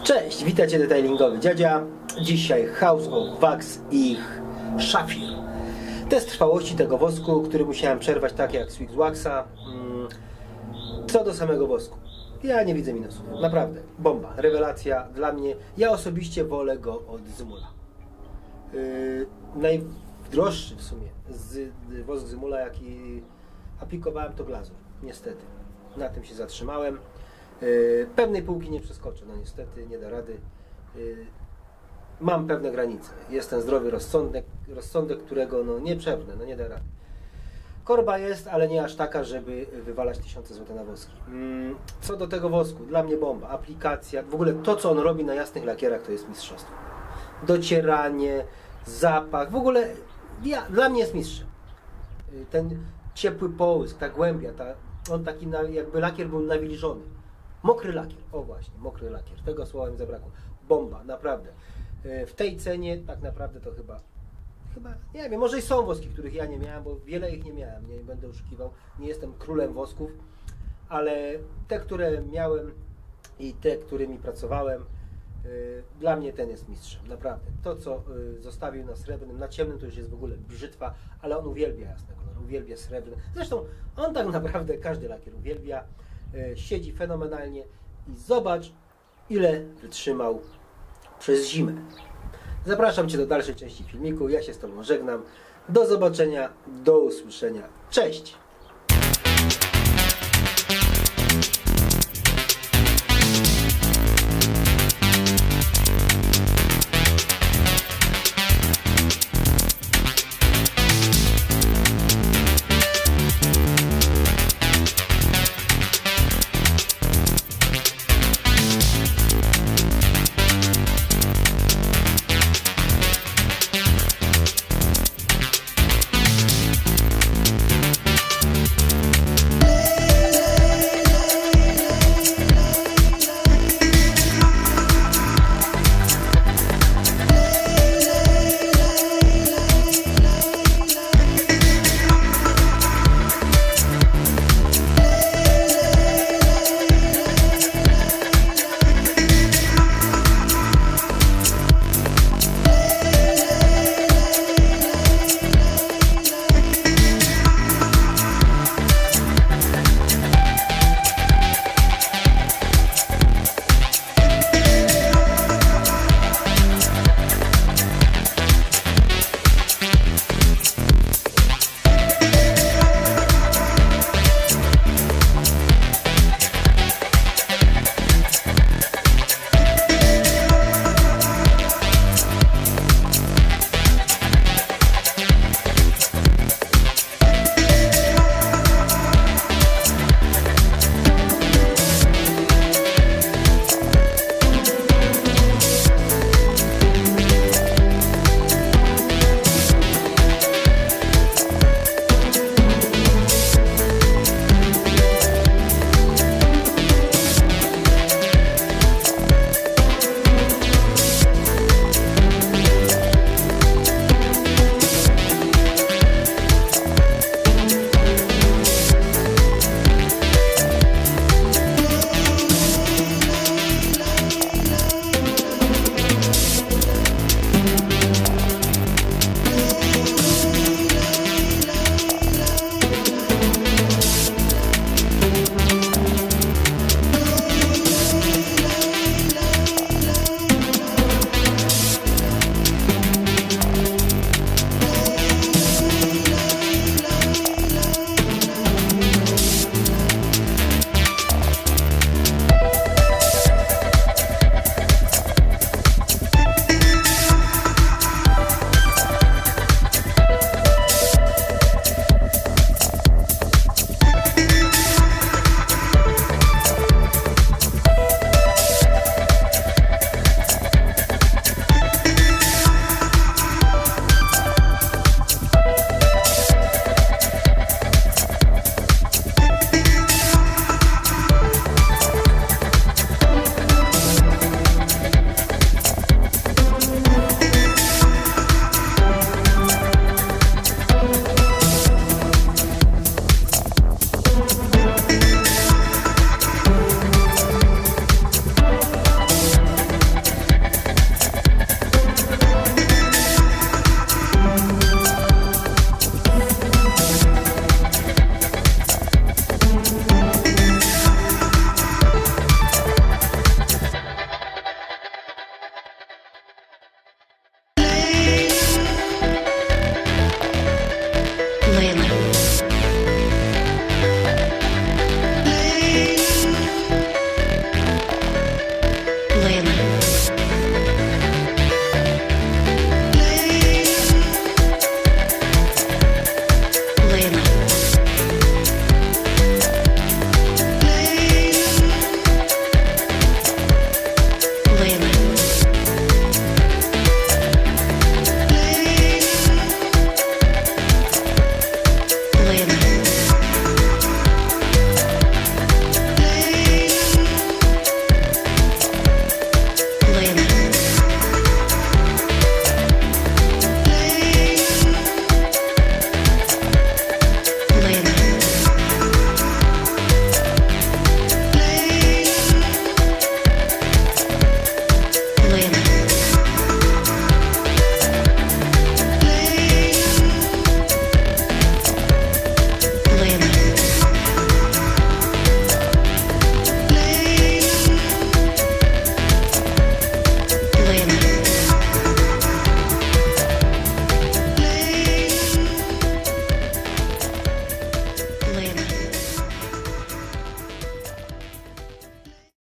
Cześć, witajcie detailingowy dziadzia. Dzisiaj House of Wax i Szafir. Test trwałości tego wosku, który musiałem przerwać tak jak Swix Waxa. Co do samego wosku, ja nie widzę minusów. Naprawdę, bomba, rewelacja dla mnie. Ja osobiście wolę go od Zymula. Najdroższy w sumie wosk Zymula, jaki aplikowałem, to glazur. Niestety, na tym się zatrzymałem. Pewnej półki nie przeskoczę, no niestety nie da rady. Mam pewne granice. Jest ten zdrowy rozsądek, którego no nie przepnę, no nie da rady. Korba jest, ale nie aż taka, żeby wywalać tysiące złotych na woski. Co do tego wosku, dla mnie bomba. Aplikacja, w ogóle to, co on robi na jasnych lakierach, to jest mistrzostwo. Docieranie, zapach, w ogóle dla mnie jest mistrzem. Ten ciepły połysk, ta głębia, on taki jakby lakier był nawilżony. Mokry lakier, o właśnie, mokry lakier. Tego słowa mi zabrakło. Bomba, naprawdę. W tej cenie tak naprawdę to chyba, nie wiem, może i są woski, których ja nie miałem, bo wiele ich nie miałem, nie będę oszukiwał. Nie jestem królem wosków, ale te, które miałem i te, którymi pracowałem, dla mnie ten jest mistrzem, naprawdę. To, co zostawił na srebrnym, na ciemnym to już jest w ogóle brzytwa, ale on uwielbia jasne kolory, uwielbia srebrny. Zresztą on tak naprawdę każdy lakier uwielbia. Siedzi fenomenalnie i zobacz, ile wytrzymał przez zimę. Zapraszam Cię do dalszej części filmiku. Ja się z Tobą żegnam. Do zobaczenia, do usłyszenia. Cześć!